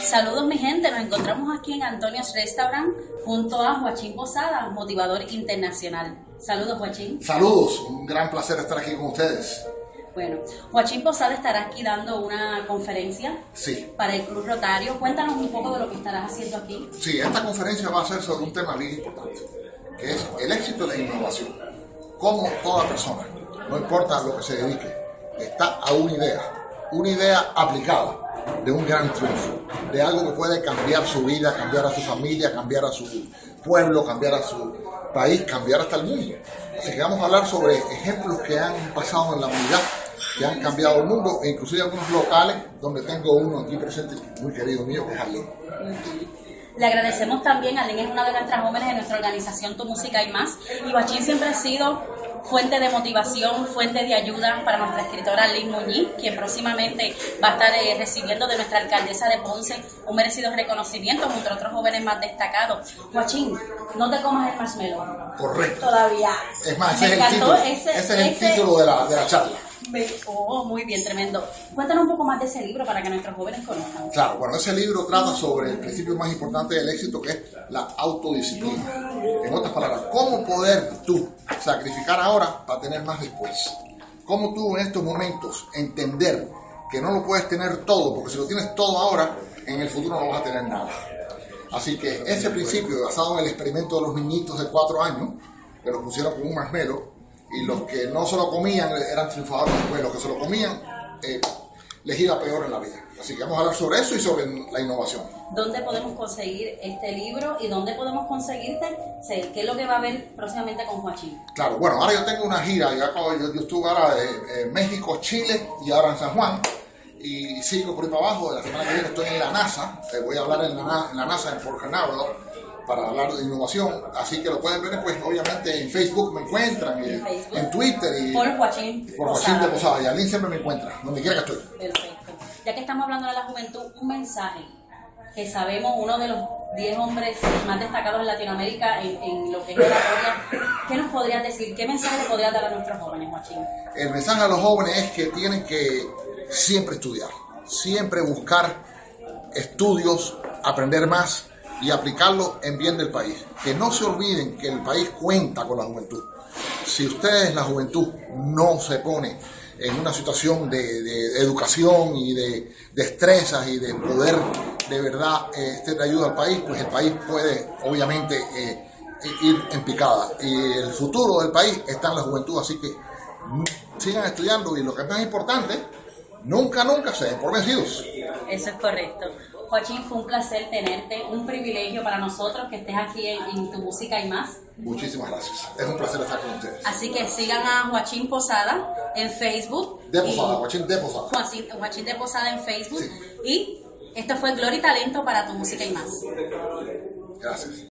Saludos mi gente, nos encontramos aquí en Antonio's Restaurant junto a Joachín Posada, motivador internacional. Saludos Joachín. Saludos, un gran placer estar aquí con ustedes. Bueno, Joachín Posada estará aquí dando una conferencia para el Club Rotario. Cuéntanos un poco de lo que estarás haciendo aquí. Sí, esta conferencia va a ser sobre un tema bien importante, que es el éxito de la innovación. Cómo toda persona, no importa lo que se dedique, está a una idea aplicada de un gran triunfo, de algo que puede cambiar su vida, cambiar a su familia, cambiar a su pueblo, cambiar a su país, cambiar hasta el mundo. Así que vamos a hablar sobre ejemplos que han pasado en la humanidad, que han cambiado el mundo, e inclusive algunos locales, donde tengo uno aquí presente, muy querido mío, que es Arlene. Le agradecemos también, Arlene es una de nuestras jóvenes de nuestra organización Tu Música y Más, y Joachín siempre ha sido fuente de motivación, fuente de ayuda para nuestra escritora Arlene Muñiz, quien próximamente va a estar recibiendo de nuestra alcaldesa de Ponce un merecido reconocimiento junto a otros jóvenes más destacados. Joachín, no te comas el marshmallow. Correcto. Todavía. Es más, ese es el título de la charla. Oh, muy bien, tremendo. Cuéntanos un poco más de ese libro para que nuestros jóvenes conozcan. Claro, bueno, ese libro trata sobre el principio más importante del éxito, que es la autodisciplina. En otras palabras, cómo poder tú sacrificar ahora para tener más después. Cómo tú en estos momentos entender que no lo puedes tener todo, porque si lo tienes todo ahora, en el futuro no vas a tener nada. Así que ese principio, basado en el experimento de los niñitos de 4 años, que los pusieron con un marshmallow, y los que no se lo comían eran triunfadores después, los que se lo comían les iba peor en la vida. Así que vamos a hablar sobre eso y sobre la innovación. ¿Dónde podemos conseguir este libro y dónde podemos conseguirte? ¿Qué es lo que va a haber próximamente con Joachín? Claro, bueno, ahora yo tengo una gira, yo estuve ahora en México, Chile y ahora en San Juan, y sigo por ahí para abajo. La semana que viene estoy en la NASA, voy a hablar en la NASA en Port Canaveral, para hablar de innovación, así que lo pueden ver, pues obviamente en Facebook me encuentran, en Twitter y por Joachín de Posada, y Arlene siempre me encuentra, donde quiera que estoy. Perfecto. Ya que estamos hablando de la juventud, un mensaje que sabemos uno de los 10 hombres más destacados en Latinoamérica en lo que es oratoria. ¿Qué nos podrías decir? ¿Qué mensaje le podrías dar a nuestros jóvenes, Joachín? El mensaje a los jóvenes es que tienen que siempre estudiar, siempre buscar estudios, aprender más y aplicarlo en bien del país. Que no se olviden que el país cuenta con la juventud. Si ustedes, la juventud, no se pone en una situación de educación y de destrezas y de poder de verdad de ayuda al país, pues el país puede obviamente ir en picada. Y el futuro del país está en la juventud, así que sigan estudiando, y lo que es más importante, nunca se den por vencidos. Eso es correcto. Joachín, fue un placer tenerte, un privilegio para nosotros que estés aquí en Tu Música y Más. Muchísimas gracias, es un placer estar con ustedes. Así que sigan a Joachín Posada en Facebook. Joachín de Posada. Joachín de Posada en Facebook. Sí. Y esto fue Gloria y Talento para Tu Música y Más. Gracias.